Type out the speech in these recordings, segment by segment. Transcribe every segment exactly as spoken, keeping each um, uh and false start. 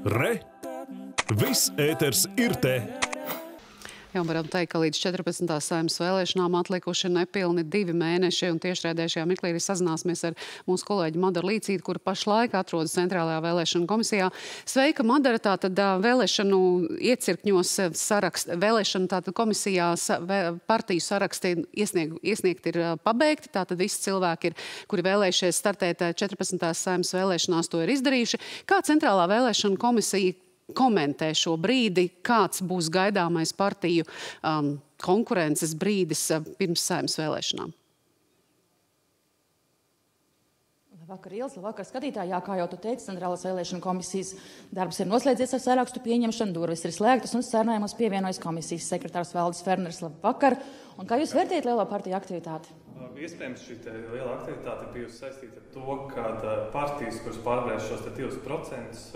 Re! Viss ēters ir te! Jā, varam teikt, ka līdz četrpadsmitās Saeimas vēlēšanām atlikuši nepilni divi mēneši, un tiešraidē šajā mirklī arī sazināsimies ar mūsu kolēģi Madaru Līcīti, kura pašlaik atrodas Centrālajā vēlēšanu komisijā. Sveika, Madara, tātad vēlēšanu iecirkņos sarakst, vēlēšanu tātad komisijās partiju saraksti iesnieg, iesniegt ir pabeigti, tātad visi cilvēki, ir, kuri vēlējušies startēt četrpadsmitās Saeimas vēlēšanās, to ir izdarījuši. Kā Centrālā vēlēšana komisija komentē šo brīdi, kāds būs gaidāmais partiju um, konkurences brīdis uh, pirms Saeimas vēlēšanām? Labvakar, Ielas, labvakar, skatītāji. Jā, kā jau tu teici, Centrālās vēlēšana komisijas darbs ir noslēdzies ar sarakstu pieņemšanu, durvis ir slēgtas un sarunājumos pievienojas komisijas sekretārs Valdis Ferners. Labvakar. Un kā jūs vērtējat lielo partiju aktivitāti? Iespējams, šī liela aktivitāte ir bijusi saistīta ar to, ka partijas, kuras pārvarēs šos divus procentus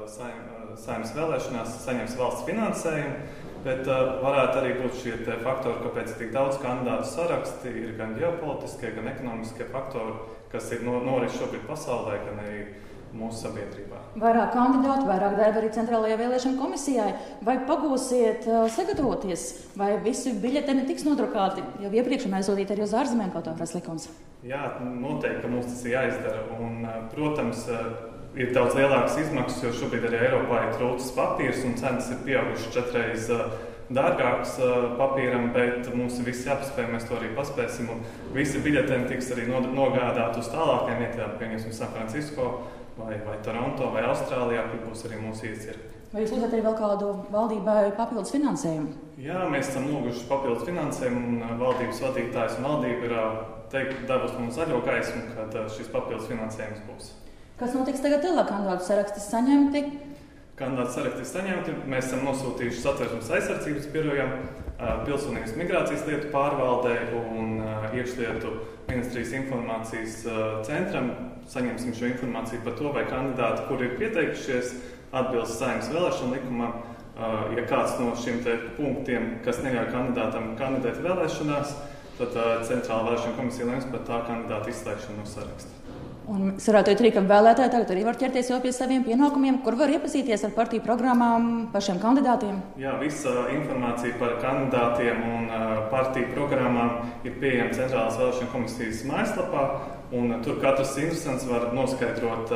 Saeimas vēlēšanās, saņems valsts finansējumu, bet varētu arī būt šie faktori, kāpēc tik daudz kandidātu saraksti, ir gan ģeopolitiskie, gan ekonomiskie faktori, kas ir noris šobrīd pasaulē, gan arī mūsu sabiedrībā. Vairāk kandidātu, vairāk darba arī Centrālajā vēlēšana komisijai. Vai pagūsiet uh, sagatavoties, vai visi biļeteni tiks nodrukāti jau iepriekš un aizsūtīti arī uz ārzemēm, kā to prasa likums? Jā, noteikti, ka mums tas ir jāizdara. Un, protams, ir daudz lielākas izmaksas, jo šobrīd arī Eiropā ir trūcis papīrs un cenas ir pieaugušas četreiz dārgāks papīram, bet mums ir viss jāpaspēj, mēs to arī paspēsim. Un visi biļeteni tiks arī nogādāti uz tālākiem vietām, pieņemsim San Francisco, vai, vai Toronto, vai Austrālijā, kur būs arī mūsu iecirkņi. Vai jūs lūdzat arī vēl kādu valdībai papildus finansējumu? Jā, mēs esam lūguši papildus finansējumu, un valdības vadītājs un valdība ir teikt, devusi mums zaļo gaismu, kad šis papildus finansējums būs. Kas notiks tagad tālāk? Kandidātu saraksti saņemti? Kandidātu saraksti saņemti. Mēs esam nosūtījuši Satversmes aizsardzības birojam, Pilsonības migrācijas lietu pārvaldē un iekšlietu ministrijas informācijas centram. Saņemsim šo informāciju par to, vai kandidāti, kuri ir pieteikušies, atbilst Saeimas vēlēšanu likumam. Ja kāds no šiem te punktiem, kas neļauj kandidātam kandidēt vēlēšanās, tad Centrālā vēlēšana komisija lems par tā kandidāta izslēgšanu no saraksta. Un es varētu teikt arī, ka vēlētāji tagad arī var ķerties jau pie saviem pienākumiem, kur var iepazīties ar partiju programmām pašiem kandidātiem? Jā, visa informācija par kandidātiem un partiju programmām ir pieejama Centrālās vēlēšana komisijas mājaslapā, un tur katrs interesants var noskaidrot,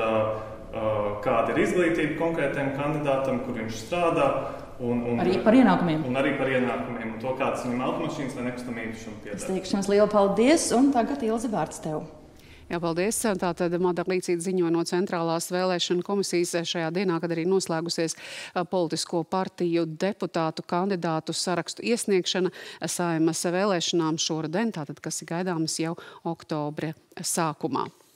kāda ir izglītība konkrētajam kandidātam, kur viņš strādā. Un, un, arī par ienākumiem. Un arī par ienākumiem, un to, kāds viņam automašīnas vai nekustamību šim piedara. Es teikšu jums lielu paldies, un tagad Ilze vārds tev. Jā, paldies. Tātad Madara Līcīte ziņo no Centrālās vēlēšana komisijas šajā dienā, kad arī noslēgusies politisko partiju deputātu kandidātu sarakstu iesniegšana Saeimas vēlēšanām šoruden, tātad, kas ir gaidāmas jau oktobra sākumā.